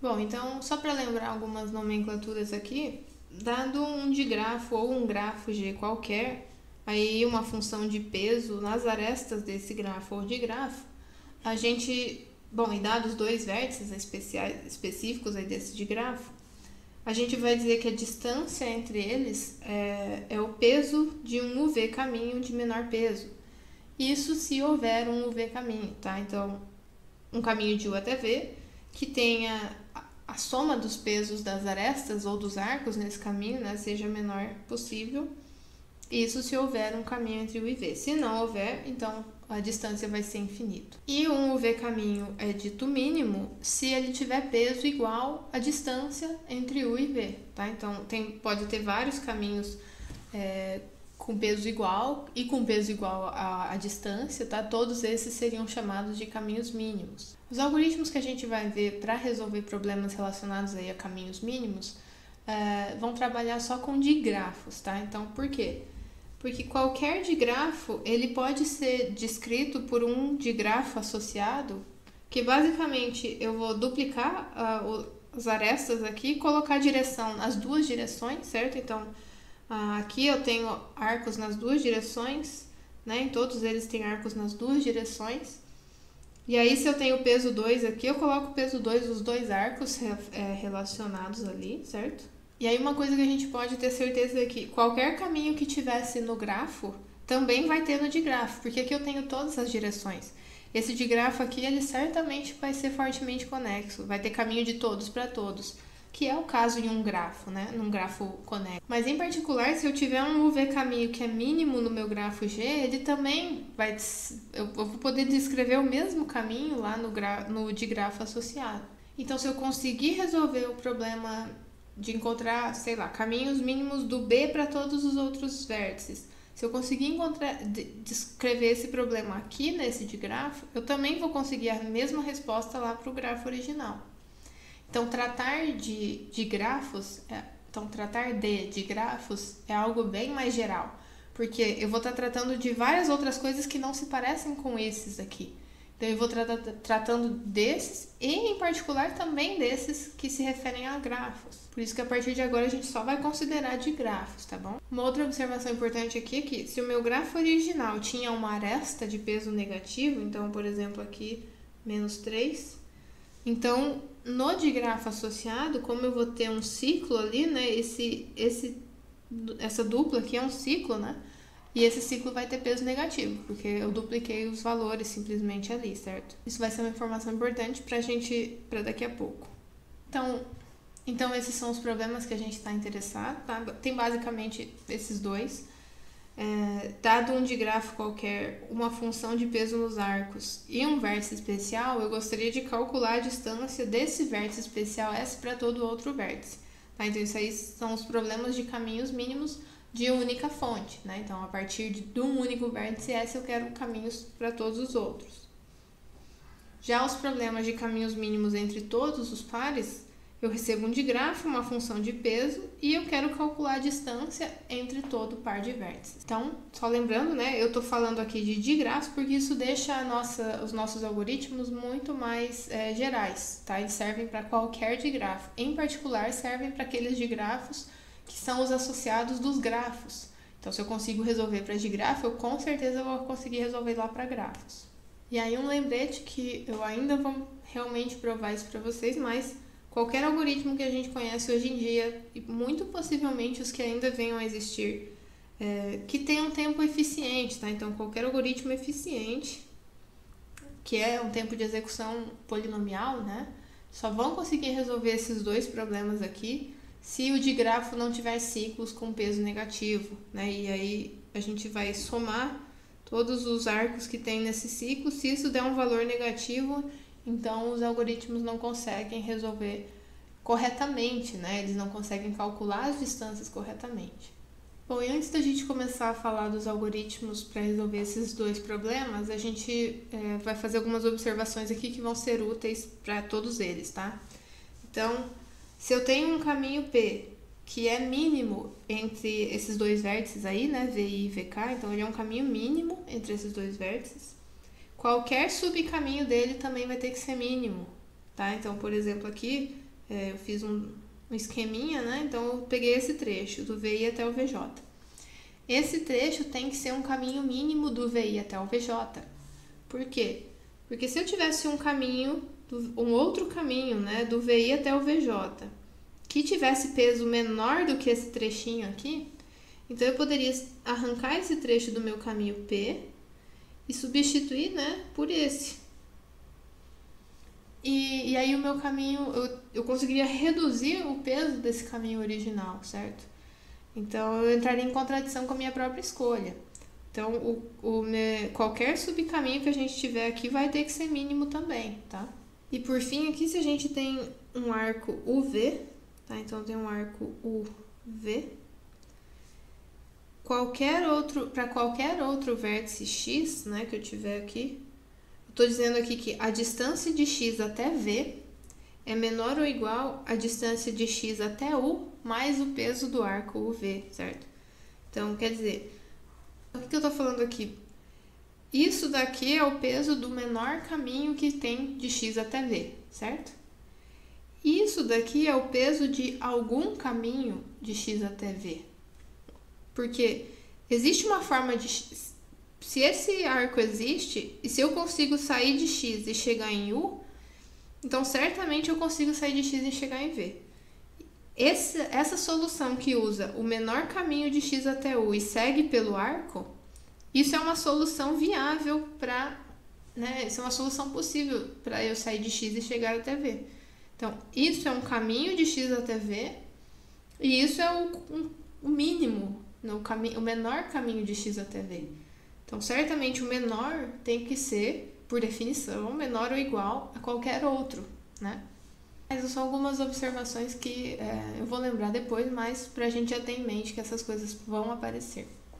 Bom, então, só para lembrar algumas nomenclaturas aqui, dado um digrafo ou um grafo G qualquer, aí uma função de peso nas arestas desse grafo ou digrafo, a gente, bom, e dados dois vértices específicos aí desse digrafo, a gente vai dizer que a distância entre eles é o peso de um UV caminho de menor peso. Isso se houver um UV caminho, tá? Então, um caminho de U até V que tenha a soma dos pesos das arestas ou dos arcos nesse caminho, né, seja menor possível. Isso se houver um caminho entre U e V. Se não houver, então a distância vai ser infinita. E um UV caminho é dito mínimo se ele tiver peso igual à distância entre U e V, tá? Então pode ter vários caminhos com peso igual e com peso igual à distância, tá? Todos esses seriam chamados de caminhos mínimos. Os algoritmos que a gente vai ver para resolver problemas relacionados aí a caminhos mínimos vão trabalhar só com digrafos, tá? Então, por quê? Porque qualquer digrafo, ele pode ser descrito por um digrafo associado, que basicamente eu vou duplicar as arestas aqui e colocar a direção nas duas direções, certo? Então, aqui eu tenho arcos nas duas direções, né? Em todos eles tem arcos nas duas direções. E aí, se eu tenho o peso 2 aqui, eu coloco o peso 2 dos dois arcos relacionados ali, certo? E aí, uma coisa que a gente pode ter certeza é que qualquer caminho que tivesse no grafo também vai ter no digrafo, porque aqui eu tenho todas as direções. Esse digrafo aqui, ele certamente vai ser fortemente conexo, vai ter caminho de todos para todos, que é o caso em um grafo, né? Num grafo conexo. Mas em particular, se eu tiver um UV caminho que é mínimo no meu grafo G, ele também vai... Eu vou poder descrever o mesmo caminho lá no digrafo associado. Então, se eu conseguir resolver o problema de encontrar, sei lá, caminhos mínimos do B para todos os outros vértices, se eu conseguir descrever esse problema aqui nesse digrafo, eu também vou conseguir a mesma resposta lá para o grafo original. Então, tratar de grafos é algo bem mais geral, porque eu vou estar tratando de várias outras coisas que não se parecem com esses aqui. Então, eu vou tratando desses e, em particular, também desses que se referem a grafos. Por isso que, a partir de agora, a gente só vai considerar de grafos, tá bom? Uma outra observação importante aqui é que, se o meu grafo original tinha uma aresta de peso negativo, então, por exemplo, aqui, menos 3, então, no digrafo associado, como eu vou ter um ciclo ali, né? Essa dupla aqui é um ciclo, né? E esse ciclo vai ter peso negativo, porque eu dupliquei os valores simplesmente ali, certo? Isso vai ser uma informação importante para daqui a pouco. Então, esses são os problemas que a gente está interessado, tá? Tem basicamente esses dois. Dado um digrafo qualquer, uma função de peso nos arcos e um vértice especial, eu gostaria de calcular a distância desse vértice especial S para todo outro vértice. Tá? Então, isso aí são os problemas de caminhos mínimos de única fonte, né? Então, a partir de um único vértice S, eu quero caminhos para todos os outros. Já os problemas de caminhos mínimos entre todos os pares, eu recebo um digrafo, uma função de peso, e eu quero calcular a distância entre todo par de vértices. Então, só lembrando, né? Eu estou falando aqui de digrafos porque isso deixa os nossos algoritmos muito mais gerais, tá? Eles servem para qualquer digrafo. Em particular, servem para aqueles digrafos que são os associados dos grafos. Então, se eu consigo resolver para digrafo, eu com certeza vou conseguir resolver lá para grafos. E aí, um lembrete que eu ainda vou realmente provar isso para vocês, mas qualquer algoritmo que a gente conhece hoje em dia, e muito possivelmente os que ainda venham a existir, que tenham um tempo eficiente, tá? Então, qualquer algoritmo eficiente, que é um tempo de execução polinomial, né? Só vão conseguir resolver esses dois problemas aqui se o digrafo não tiver ciclos com peso negativo, né? E aí a gente vai somar todos os arcos que tem nesse ciclo. Se isso der um valor negativo, então os algoritmos não conseguem resolver corretamente, né? Eles não conseguem calcular as distâncias corretamente. Bom, e antes da gente começar a falar dos algoritmos para resolver esses dois problemas, a gente vai fazer algumas observações aqui que vão ser úteis para todos eles, tá? Então, se eu tenho um caminho P que é mínimo entre esses dois vértices aí, né, VI e VK, então ele é um caminho mínimo entre esses dois vértices, qualquer subcaminho dele também vai ter que ser mínimo, tá? Então, por exemplo, aqui eu fiz um esqueminha, né? Então eu peguei esse trecho do VI até o VJ. Esse trecho tem que ser um caminho mínimo do VI até o VJ. Por quê? Porque se eu tivesse um outro caminho, né, do VI até o VJ, que tivesse peso menor do que esse trechinho aqui, então eu poderia arrancar esse trecho do meu caminho P e substituir, né, por esse. E aí o meu caminho, eu conseguiria reduzir o peso desse caminho original, certo? Então eu entraria em contradição com a minha própria escolha. Então qualquer subcaminho que a gente tiver aqui vai ter que ser mínimo também, tá? E por fim aqui, se a gente tem um arco UV, tá? Então tem um arco UV. Para qualquer outro vértice X, né, que eu tiver aqui, estou dizendo aqui que a distância de X até V é menor ou igual à distância de X até U mais o peso do arco UV, certo? Então, quer dizer, o que eu estou falando aqui? Isso daqui é o peso do menor caminho que tem de X até V, certo? Isso daqui é o peso de algum caminho de X até V. Porque existe uma forma de... Se esse arco existe, e se eu consigo sair de X e chegar em U, então certamente eu consigo sair de X e chegar em V. Essa solução que usa o menor caminho de X até U e segue pelo arco, isso é uma solução viável para... né, isso é uma solução possível para eu sair de X e chegar até V. Então, isso é um caminho de X até V, e isso é o mínimo, o menor caminho de X até V. Então, certamente o menor tem que ser, por definição, menor ou igual a qualquer outro, né? Essas são algumas observações que eu vou lembrar depois, mas para a gente já ter em mente que essas coisas vão aparecer.